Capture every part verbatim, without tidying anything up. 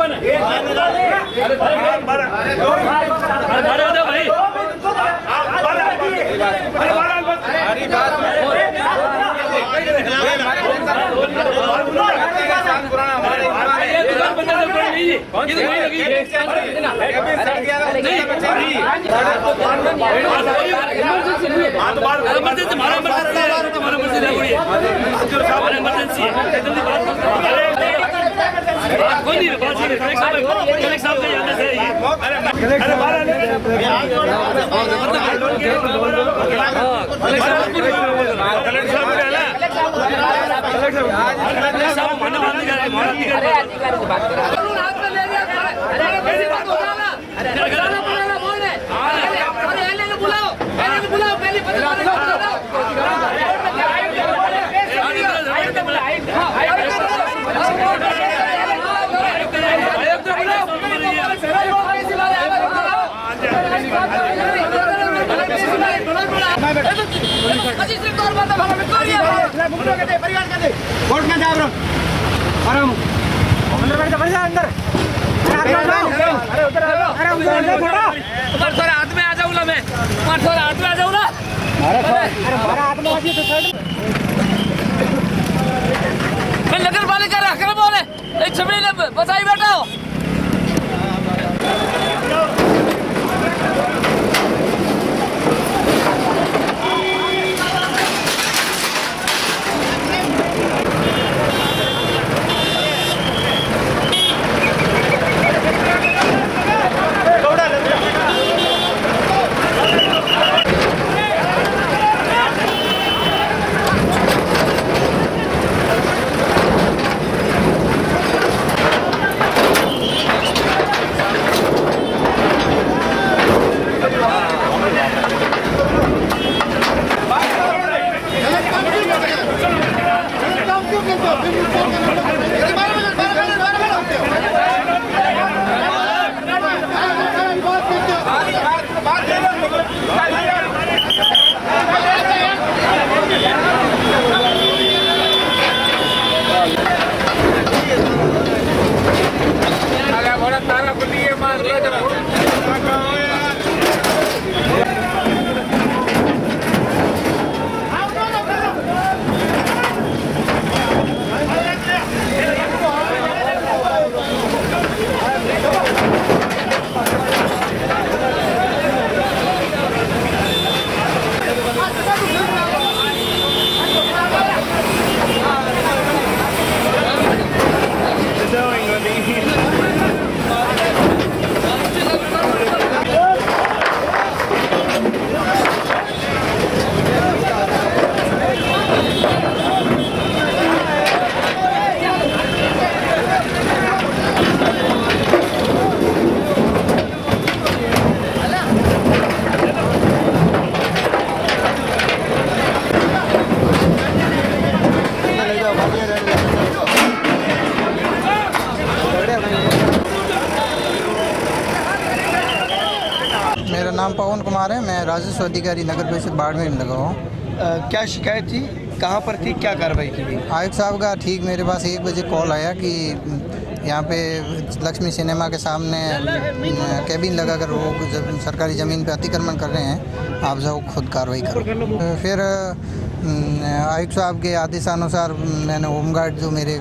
Court में जा रहा हूँ अंदर अरे उधर अरे उधर थोड़ा उधर थोड़ा हाथ में आ जाऊँ ना मैं थोड़ा हाथ में आ जाऊँ ना अरे हमारा हाथ में आ जाइए तो साइड मैं नगर पालिका रख रहा बोले एक छबड़ी ने बचाई बैठा हो मेरा नाम पवन कुमार है। मैं राजस्व अधिकारी नगर परिषद बाड़मेर में लगा हूँ। क्या शिकायत थी, कहाँ पर थी, क्या कार्रवाई की गई? आयुक्त साहब का ठीक मेरे पास एक बजे कॉल आया कि यहाँ पे लक्ष्मी सिनेमा के सामने कैबिन लगाकर वो सरकारी ज़मीन पे अतिक्रमण कर रहे हैं, आप जाओ खुद कार्रवाई करो। फिर आयुक्त साहब के आदेशानुसार मैंने होमगार्ड जो मेरे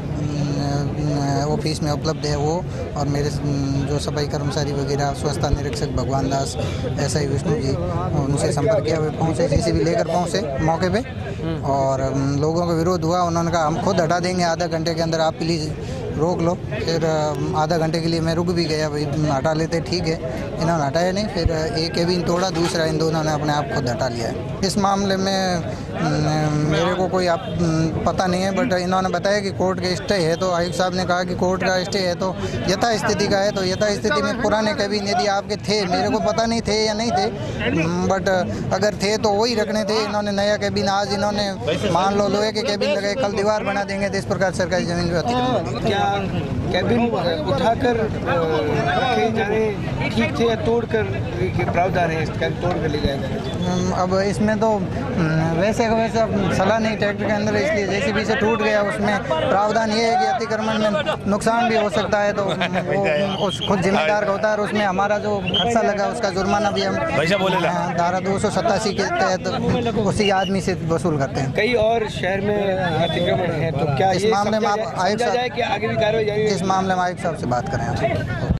ऑफिस में उपलब्ध है वो और मेरे जो सफाई कर्मचारी वगैरह, स्वच्छता निरीक्षक भगवान दास, एस आई विष्णु जी, उनसे संपर्क किया। वे पहुँचे, जेसीबी लेकर पहुँचे मौके पे और लोगों का विरोध हुआ। उन्होंने कहा हम खुद हटा देंगे आधा घंटे के अंदर, आप प्लीज़ रोक लो। फिर आधा घंटे के लिए मैं रुक भी गया, भाई हटा लेते ठीक है। इन्होंने हटाया नहीं। फिर एक केबिन तोड़ा, दूसरा इन दोनों ने अपने आप खुद हटा लिया है। इस मामले में मेरे को कोई आप पता नहीं है, बट इन्होंने बताया कि कोर्ट का स्टे है। तो आयुक्त साहब ने कहा कि कोर्ट का स्टे है तो यथा स्थिति का है, तो यथा स्थिति में पुराने केबिन यदि आपके थे, मेरे को पता नहीं थे या नहीं थे, बट अगर थे तो वही रखने थे। इन्होंने नया केबिन आज इन्होंने मान लो लोहे के केबिन लगाए, कल दीवार बना देंगे तो इस प्रकार सरकारी जमीन पर अतिक्रमण। क्या कैबिन उठाकर अ, रखे जाने ठीक थे या तोड़कर के प्रावधान है इसका तोड़ कर ले जाएगा? हम्म, अब इसमें तो हम्म, वैसे का वैसा सलाह नहीं ट्रैक्टर के अंदर, इसलिए जैसे भी से टूट गया उसमें प्रावधान ये है कि अतिक्रमण में नुकसान भी हो सकता है, तो वो उस खुद जिम्मेदार का होता है और उसमें हमारा जो खर्चा लगा उसका जुर्माना भी हम हाँ, धारा दो सौ सतासी के तहत उसी आदमी से वसूल करते हैं। कई और शहर में अतिक्रमण है, तो क्या इस ये मामले में समझा आप जाए- आयुक्त समझा जाए कि आगे भी कार्रवाई जारी रहेगी? इस मामले में आयुक्त साहब से बात करें आप।